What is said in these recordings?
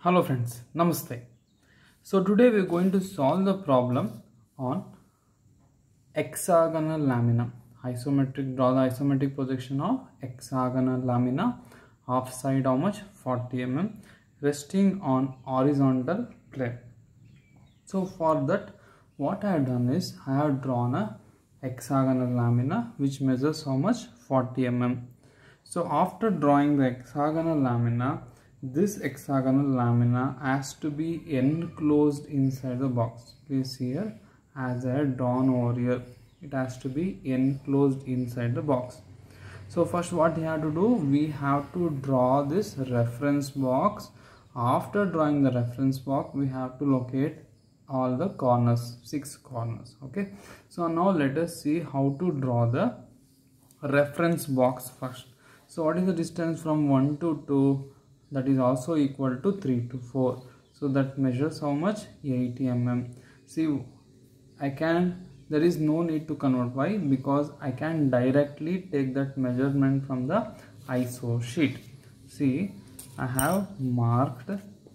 Hello friends, Namaste. So today we are going to solve the problem on hexagonal lamina. Draw the isometric projection of hexagonal lamina. Half side how much? 40 mm. Resting on horizontal plane. So for that what I have done is I have drawn a hexagonal lamina which measures how much? 40 mm. So after drawing the hexagonal lamina, this hexagonal lamina has to be enclosed inside the box. Please see here, as I have drawn over here, it has to be enclosed inside the box. So first what we have to do, we have to draw this reference box. After drawing the reference box, we have to locate all the corners, 6 corners. Okay, so now let us see how to draw the reference box first. So what is the distance from 1 to 2? That is also equal to 3 to 4. So that measures how much? 80 mm. See, there is no need to convert. Why? Because I can directly take that measurement from the ISO sheet. See, I have marked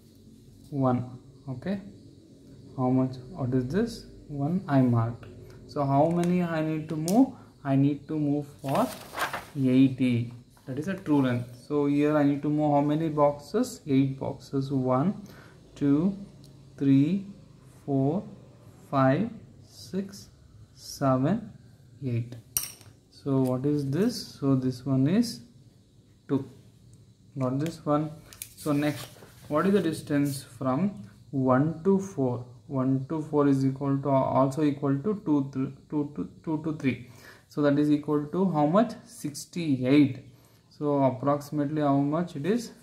1. Okay, how much? What is this? 1 I marked. So how many I need to move? I need to move for 80. That is a true length. So here I need to move how many boxes? 8 boxes. 1, 2, 3, 4, 5, 6, 7, 8. So what is this? So this one is 2. Not this one. So next, what is the distance from 1 to 4? 1 to 4 is equal to also equal to 2 to 3. So that is equal to how much? 68. So approximately how much it is?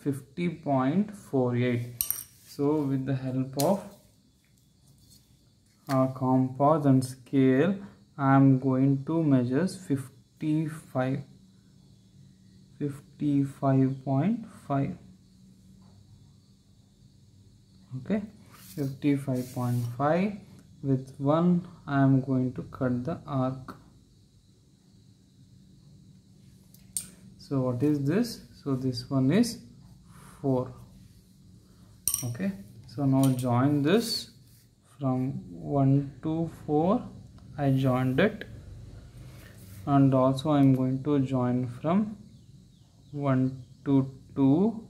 50.48. So with the help of our compass and scale, I am going to measure 55.5. Okay, 55.5. With 1 I am going to cut the arc. So what is this? So this one is 4. Okay, so now join this from 1 to 4. I joined it, and also I am going to join from 1 to 2.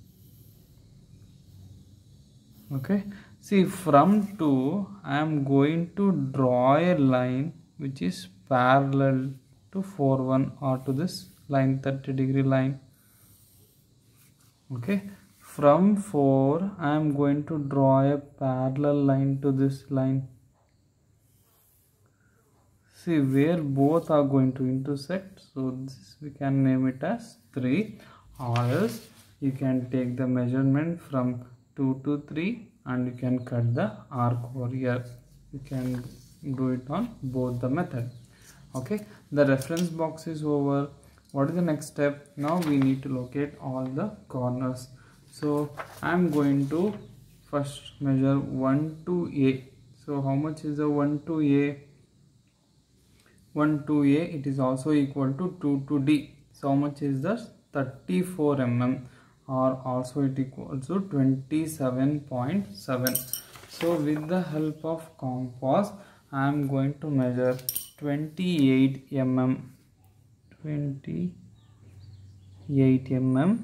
Okay, see, from 2 I am going to draw a line which is parallel to 4-1 or to this line, 30-degree line. Okay, from 4 I am going to draw a parallel line to this line. See, where both are going to intersect, so this we can name it as 3, or else you can take the measurement from 2 to 3 and you can cut the arc over here. You can do it on both the method. Okay, the reference box is over. What is the next step? Now we need to locate all the corners. So I am going to first measure 1 to A. So how much is the 1 to A? 1 to A, it is also equal to 2 to D. So how much is this? 34 mm, or also it equals to 27.7. So with the help of compass, I am going to measure 28 mm. 28 mm.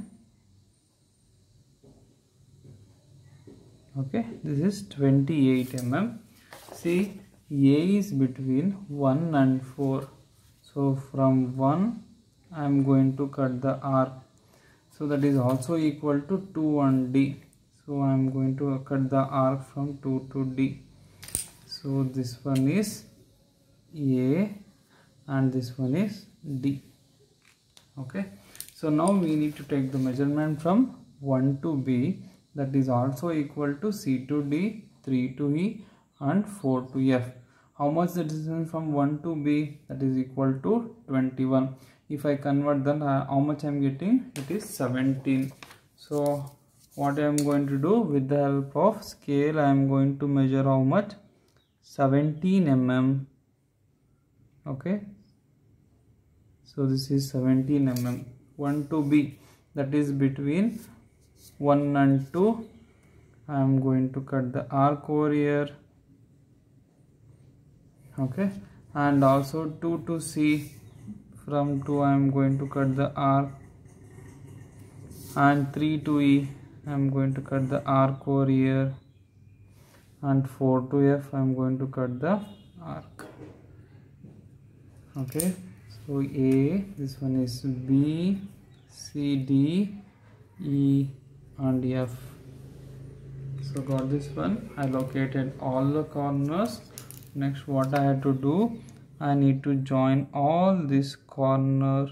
Okay, this is 28 mm. See, A is between 1 and 4. So from 1 I am going to cut the arc. So that is also equal to 2 and D. So I am going to cut the arc from 2 to D. So this one is A and this one is D. Okay, so now we need to take the measurement from 1 to B, that is also equal to C to D, 3 to E and 4 to F. How much the distance from 1 to B? That is equal to 21. If I convert, then how much I am getting? It is 17. So what I am going to do, with the help of scale, I am going to measure how much? 17 mm. Okay, so this is 17 mm. 1 to B, that is between 1 and 2. I am going to cut the arc over here. Okay, and also 2 to C, from 2 I am going to cut the arc, and 3 to E I am going to cut the arc over here, and 4 to F I am going to cut the arc. Okay, so A, this one is B, C, D, E and F. So got this one. I located all the corners. Next what I had to do, I need to join all this corner.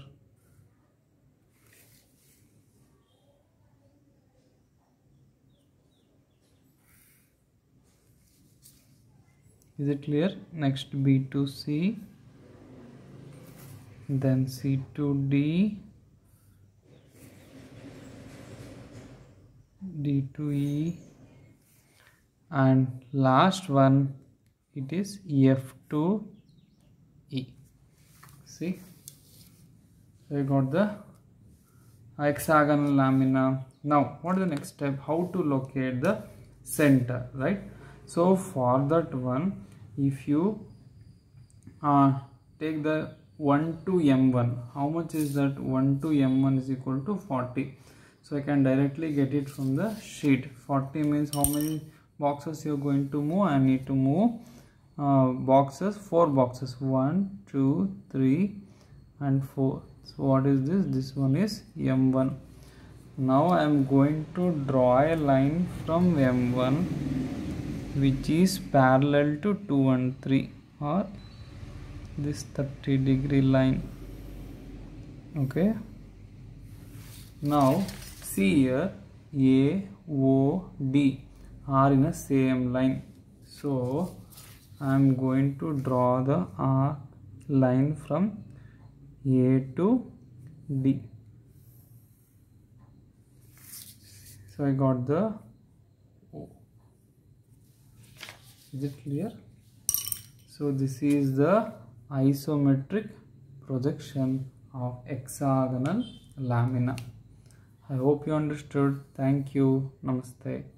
Is it clear? Next B to C, then C to D, D to E, and last one it is F to E. See, so I got the hexagonal lamina. Now what is the next step? How to locate the center, right? So for that one, if you take the 1 to M1, how much is that? 1 to M1 is equal to 40. So I can directly get it from the sheet. 40 means how many boxes you are going to move? I need to move boxes, 4 boxes, 1, 2, 3 and 4. So what is this? This one is M1. Now I am going to draw a line from M1 which is parallel to 2 and 3, or this 30-degree line. Okay, now see here, A, O, D are in a same line. So I am going to draw the arc line from A to D. So I got the O. Is it clear? So this is the isometric projection of hexagonal lamina. I hope you understood. Thank you. Namaste.